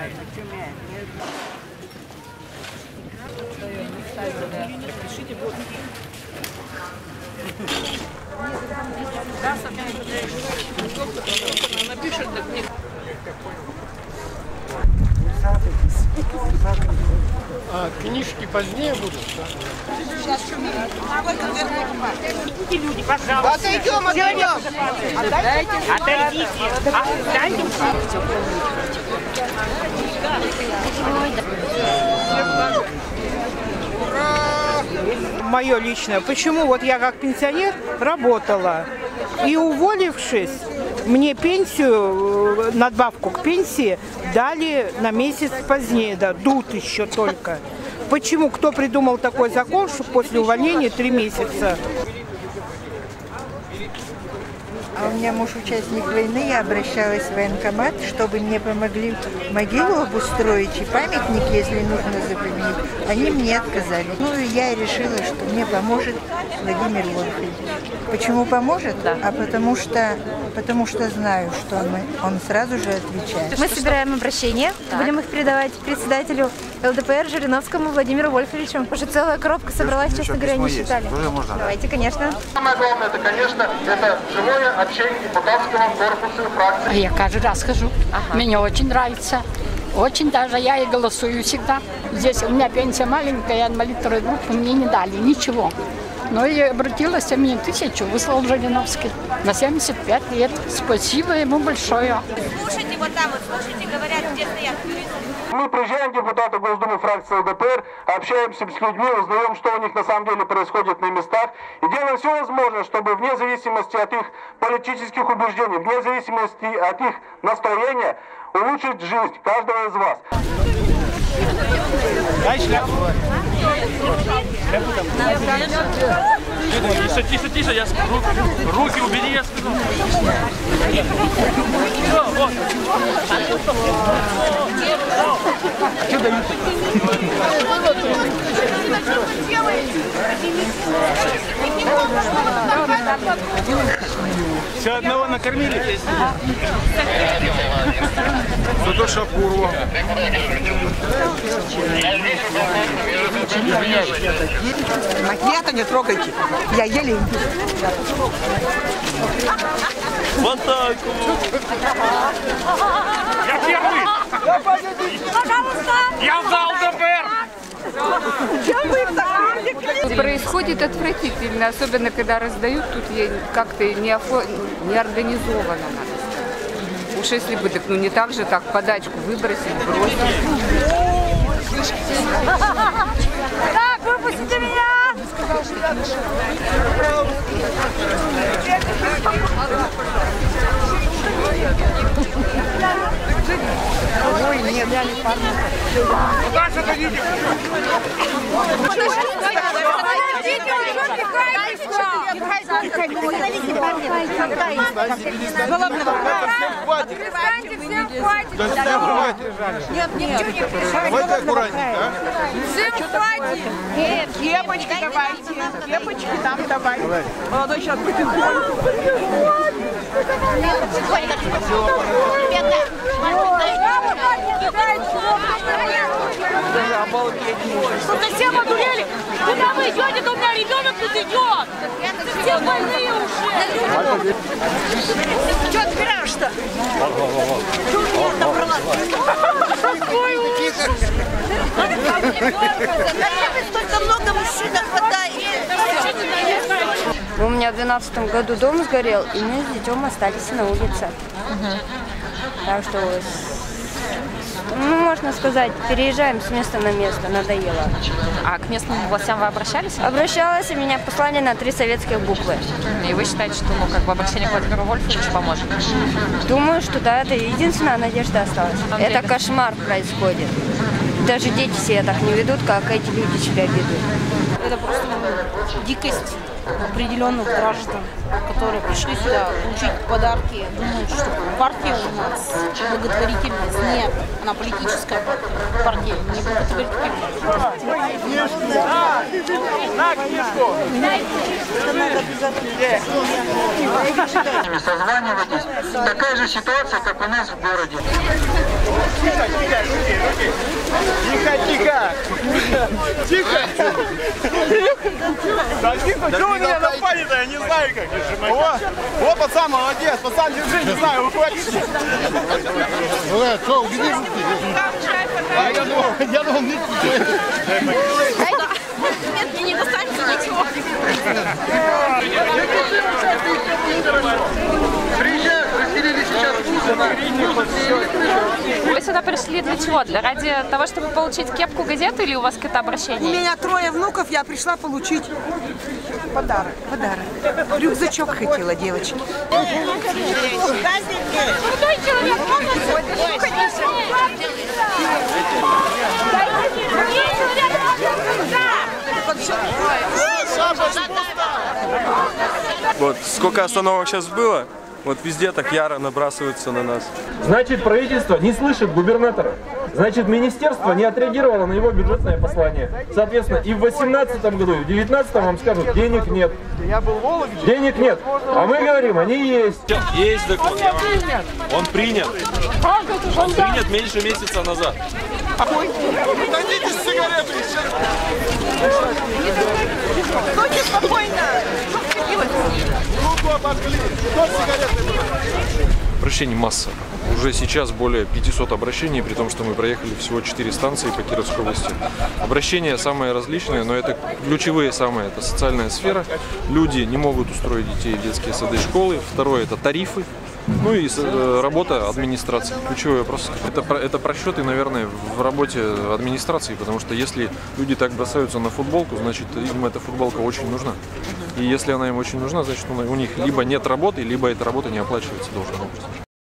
Напишет, так нет. А книжки позднее будут? Люди, пожалуйста. Отойдем, отойдем. Отойдите. Отойдите. Мое личное. Почему? Вот я как пенсионер работала. И уволившись, мне пенсию, надбавку к пенсии дали на месяц позднее, дадут еще только. Почему? Кто придумал такой закон, что после увольнения 3 месяца? А у меня муж участник войны, я обращалась в военкомат, чтобы мне помогли могилу обустроить и памятник, если нужно заменить. Они мне отказали. Ну и я решила, что мне поможет Владимир Вольфович. Почему поможет? Да. А потому что знаю, что он сразу же отвечает. Мы собираем обращения, будем их передавать председателю ЛДПР Жириновскому Владимиру Вольфовичу. Уже целая коробка собралась, честно говоря, не считали. Давайте, конечно. Самое главное, это, конечно, это живое общение депутатского корпуса и фракции. Я каждый раз хожу. Мне очень нравится. Очень даже я и голосую всегда. Здесь у меня пенсия маленькая, я инвалид второй группы, мне не дали ничего. Но я обратилась, а мне 1000 выслал Жириновский на 75 лет. Спасибо ему большое. Слушайте вот там, вот слушайте, говорят, где стоят. Мы приезжаем, депутаты Госдумы фракции ЛДПР, общаемся с людьми, узнаем, что у них на самом деле происходит на местах, и делаем все возможное, чтобы вне зависимости от их политических убеждений, вне зависимости от их настроения, улучшить жизнь каждого из вас. Дай шляпу. Тише, тише, я скажу. Руки убери, я скажу. Вот. А что дают? Все одного накормили? Зато Шапурова. Макета не трогайте. Я еле иду. Вот так. Я первый. Пожалуйста. Я в зал ЛДПР. Происходит отвратительно, особенно когда раздают, тут как-то не организовано, надо сказать. Уж если бы, так, ну не так же, так подачку выбросить, бросить. Так, выпустите меня! Ой, нет, я не парня. Дальше дадите. Давайте аккуратненько, а? Всем хватит! Нет, кепочки давайте. Кепочки там давайте. Молодой человек, потихоньку. Тут совсем одурели! Куда вы идете? То у меня ребенок тут идет! Все больные уже! Что отбираешь-то? Что у меня набрала? Какой ужас! Столько много мужчин хватает! У меня в 2012 году дом сгорел, и мы с детем остались на улице. Так что, ну, можно сказать, переезжаем с места на место, надоело. А к местным властям вы обращались? Обращалась, и меня послали на 3 советских буквы. И вы считаете, что как бы обращение к Владимиру Вольфовичу поможет? Думаю, что да, это единственная надежда осталась. Это кошмар происходит. Даже дети себя так не ведут, как эти люди себя ведут. Это просто дикость определенных граждан, которые пришли сюда получить подарки, думают, что партия у нас благотворительность. Нет, она политическая партия, не благотворительная. Созванивайтесь. Такая же ситуация, как у нас в городе. Тихо! Да тихо, что вы меня напали-то, я не знаю как. О, пацан, молодец, пацан, держи, не знаю, уходите. Что, убери руки. Я думал, нет. Нет, мне не достанется ничего. Вы сюда пришли для чего? Ради того, чтобы получить кепку, газету или у вас какое-то обращение? У меня 3 внуков, я пришла получить подарок. Рюкзачок хотела девочки. Молодой человек, можно слухать? Вот сколько остановок сейчас было, вот везде так яро набрасываются на нас. Значит, правительство не слышит губернатора. Значит, министерство не отреагировало на его бюджетное послание. Соответственно, и в 2018 году, и в 2019 вам скажут, денег нет. Денег нет. А мы говорим, они есть. Есть закон. Он принят. Он принят меньше месяца назад. Дадите сигареты еще. Стойте спокойно. Руку обожгли. Что сигареты? Обращений масса. Уже сейчас более 500 обращений, при том, что мы проехали всего 4 станции по Кировской области. Обращения самые различные, но это ключевые самые. Это социальная сфера. Люди не могут устроить детей в детские сады и школы. Второе – это тарифы. Ну и работа администрации. Ключевой вопрос. Это просчеты, наверное, в работе администрации, потому что если люди так бросаются на футболку, значит, им эта футболка очень нужна. И если она им очень нужна, значит, у них либо нет работы, либо эта работа не оплачивается должным образом.